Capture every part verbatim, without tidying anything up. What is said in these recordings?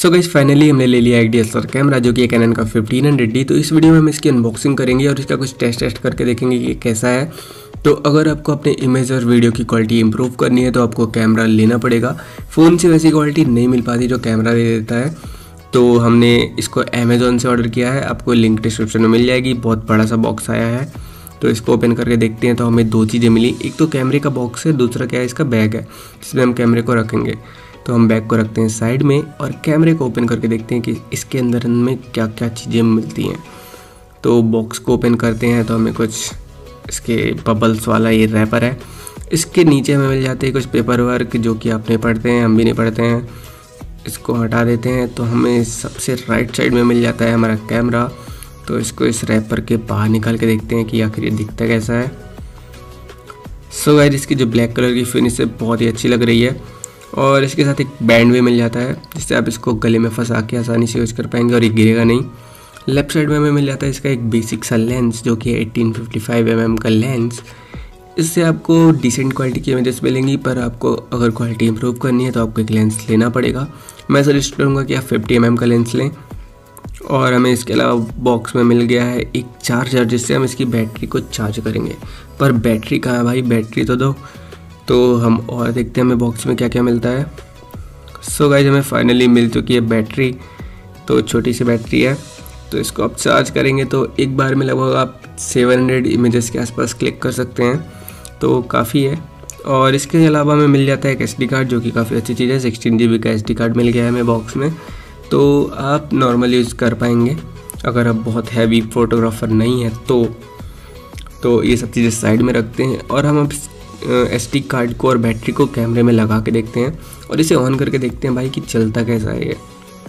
So guys finally हमने ले लिया एक D S L R camera जो कि एक कैनन का फिफ्टीन हंड्रेड डी। तो इस वीडियो में हम इसकी अनबॉक्सिंग करेंगे और इसका कुछ टेस्ट टेस्ट करके देखेंगे कि कैसा है। तो अगर आपको अपने इमेज और वीडियो की क्वालिटी इंप्रूव करनी है तो आपको कैमरा लेना पड़ेगा। फ़ोन से वैसी क्वालिटी नहीं मिल पाती जो कैमरा दे देता है। तो हमने इसको अमेज़ॉन से ऑर्डर किया है, आपको लिंक डिस्क्रिप्शन में मिल जाएगी। बहुत बड़ा सा बॉक्स आया है, तो इसको ओपन करके देखते हैं। तो हमें दो चीज़ें मिली, एक तो कैमरे का बॉक्स है, दूसरा क्या है इसका बैग है जिसमें हम कैमरे को रखेंगे। तो हम बैग को रखते हैं साइड में और कैमरे को ओपन करके देखते हैं कि इसके अंदर में क्या क्या चीज़ें मिलती हैं। तो बॉक्स को ओपन करते हैं तो हमें कुछ इसके बबल्स वाला ये रैपर है। इसके नीचे हमें मिल जाते हैं कुछ पेपर वर्क जो कि आप नहीं पढ़ते हैं, हम भी नहीं पढ़ते हैं। इसको हटा देते हैं तो हमें सबसे राइट साइड में मिल जाता है हमारा कैमरा। तो इसको इस रैपर के बाहर निकाल के देखते हैं कि आखिर ये दिखता कैसा है। सो गाइस इसकी जो ब्लैक कलर की फिनिश है बहुत ही अच्छी लग रही है और इसके साथ एक बैंड भी मिल जाता है जिससे आप इसको गले में फंसा के आसानी से यूज़ कर पाएंगे और ये गिरेगा नहीं। लेफ्ट साइड में हमें मिल जाता है इसका एक बेसिक सा लेंस जो कि eighteen fifty five M M का लेंस। इससे आपको डिसेंट क्वालिटी की इमेजेस मिलेंगी, पर आपको अगर क्वालिटी इंप्रूव करनी है तो आपको एक लेंस लेना पड़ेगा। मैं सजेस्ट करूँगा कि आप फिफ्टी एम एम का लेंस लें। और हमें इसके अलावा बॉक्स में मिल गया है एक चार्जर जिससे हम इसकी बैटरी को चार्ज करेंगे। पर बैटरी कहाँ है भाई, बैटरी तो दो। तो हम और देखते हैं हमें बॉक्स में क्या क्या मिलता है। सो गाइस हमें फाइनली मिल चुकी है बैटरी। तो छोटी सी बैटरी है, तो इसको आप चार्ज करेंगे तो एक बार में लगभग आप सेवन हंड्रेड इमेजेस के आसपास क्लिक कर सकते हैं, तो काफ़ी है। और इसके अलावा हमें मिल जाता है एक एस डी कार्ड जो कि काफ़ी अच्छी चीज़ है। सिक्सटीन जी बी का एस डी कार्ड मिल गया है हमें बॉक्स में, तो आप नॉर्मल यूज़ कर पाएंगे अगर आप बहुत हैवी फोटोग्राफर नहीं है तो। तो ये सब चीज़ें साइड में रखते हैं और हम अब एस डी कार्ड को और बैटरी को कैमरे में लगा के देखते हैं और इसे ऑन करके देखते हैं भाई कि चलता कैसा है ये।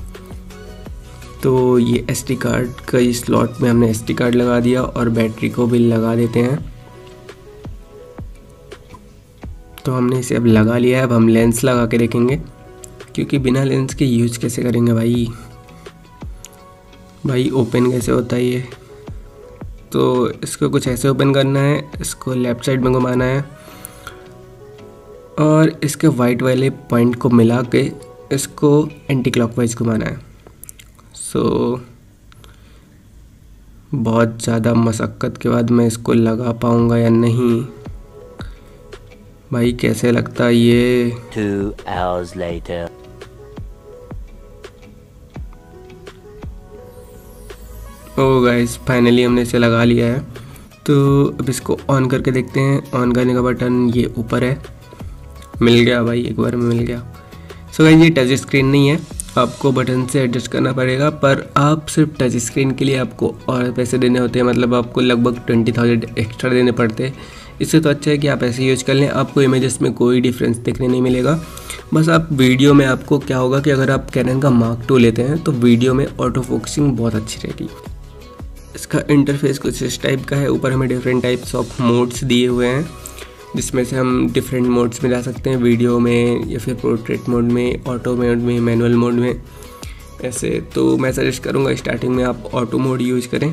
तो ये एस डी कार्ड का इस स्लॉट में हमने एस डी कार्ड लगा दिया और बैटरी को भी लगा देते हैं। तो हमने इसे अब लगा लिया है। अब हम लेंस लगा के देखेंगे क्योंकि बिना लेंस के यूज कैसे करेंगे भाई भाई ओपन कैसे होता है ये। तो इसको कुछ ऐसे ओपन करना है, इसको लेफ़्ट साइड में घुमाना है और इसके वाइट वाले पॉइंट को मिला के इसको एंटी क्लॉकवाइज घुमाना है। सो बहुत ज़्यादा मशक्क़त के बाद मैं इसको लगा पाऊँगा या नहीं भाई, कैसे लगता है ये। Two hours later. Oh guys finally हमने इसे लगा लिया है। तो अब इसको ऑन करके देखते हैं। ऑन करने का बटन ये ऊपर है, मिल गया भाई, एक बार में मिल गया। सो गाइस ये टच स्क्रीन नहीं है, आपको बटन से एडजस्ट करना पड़ेगा। पर आप सिर्फ टच स्क्रीन के लिए आपको और पैसे देने होते हैं, मतलब आपको लगभग ट्वेंटी थाउजेंड एक्स्ट्रा देने पड़ते हैं। इससे तो अच्छा है कि आप ऐसे यूज कर लें, आपको इमेजेस में कोई डिफरेंस देखने नहीं मिलेगा। बस आप वीडियो में आपको क्या होगा कि अगर आप कैनन का मार्क टू लेते हैं तो वीडियो में ऑटो फोकसिंग बहुत अच्छी रहेगी। इसका इंटरफेस कुछ इस टाइप का है। ऊपर हमें डिफरेंट टाइप्स ऑफ मोड्स दिए हुए हैं जिसमें से हम डिफरेंट मोड्स में जा सकते हैं, वीडियो में या फिर पोर्ट्रेट मोड में, ऑटो मोड में, मैनुअल मोड में ऐसे। तो मैं सजेस्ट करूँगा स्टार्टिंग में आप ऑटो मोड यूज़ करें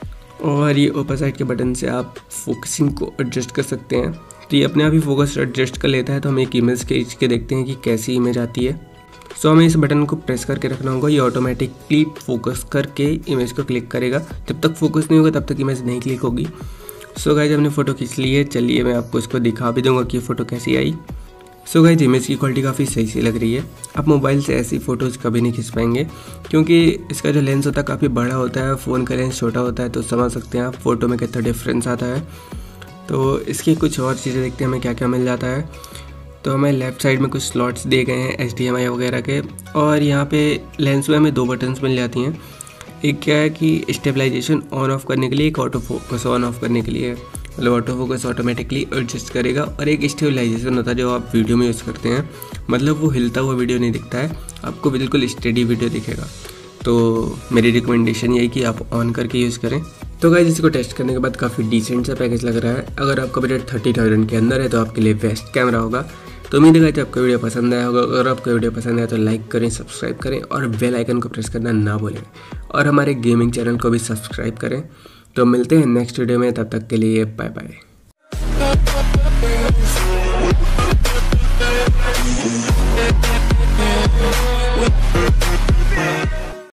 और ये ऊपर साइड के बटन से आप फोकसिंग को एडजस्ट कर सकते हैं। तो ये अपने आप ही फोकस एडजस्ट कर लेता है। तो हम एक इमेज खींच के देखते हैं कि कैसी इमेज आती है। सो हमें इस बटन को प्रेस करके रखना होगा, ये ऑटोमेटिकली फोकस करके इमेज को क्लिक करेगा। जब तक फोकस नहीं होगा तब तक इमेज नहीं क्लिक होगी। सो गाइस हमने फ़ोटो खींच ली है, चलिए मैं आपको इसको दिखा भी दूंगा कि फ़ोटो कैसी आई। सो गाइस इमेज की क्वालिटी काफ़ी सही सी लग रही है। आप मोबाइल से ऐसी फ़ोटोज़ कभी नहीं खींच पाएंगे क्योंकि इसका जो लेंस होता है काफ़ी बड़ा होता है, फ़ोन का लेंस छोटा होता है। तो समझ सकते हैं आप फ़ोटो में कितना डिफरेंस आता है। तो इसकी कुछ और चीज़ें देखते हैं हमें क्या क्या मिल जाता है। तो हमें लेफ़्ट साइड में कुछ स्लॉट्स दिए गए हैं एच डी एम आई वगैरह के, और यहाँ पे लेंस में हमें दो बटन्स मिल जाती हैं। एक क्या है कि स्टेबलाइजेशन ऑन ऑफ करने के लिए, एक ऑटो फोकस ऑन ऑफ करने के लिए, मतलब ऑटो फोकस ऑटोमेटिकली एडजस्ट करेगा। और एक स्टेबलाइजेशन होता है जो आप वीडियो में यूज़ करते हैं, मतलब वो हिलता हुआ वीडियो नहीं दिखता है, आपको बिल्कुल स्टेडी वीडियो दिखेगा। तो मेरी रिकमेंडेशन यही कि आप ऑन करके यूज़ करें। तो गाइस इसको टेस्ट करने के बाद काफ़ी डिसेंट सा पैकेज लग रहा है। अगर आपका बजट थर्टी थाउजेंड के अंदर है तो आपके लिए बेस्ट कैमरा होगा। तो उम्मीद है कि आपको वीडियो पसंद आया होगा। अगर आपको वीडियो पसंद आया तो लाइक करें, सब्सक्राइब करें और बेल आइकन को प्रेस करना ना भूलें, और हमारे गेमिंग चैनल को भी सब्सक्राइब करें। तो मिलते हैं नेक्स्ट वीडियो में, तब तक के लिए बाय बाय।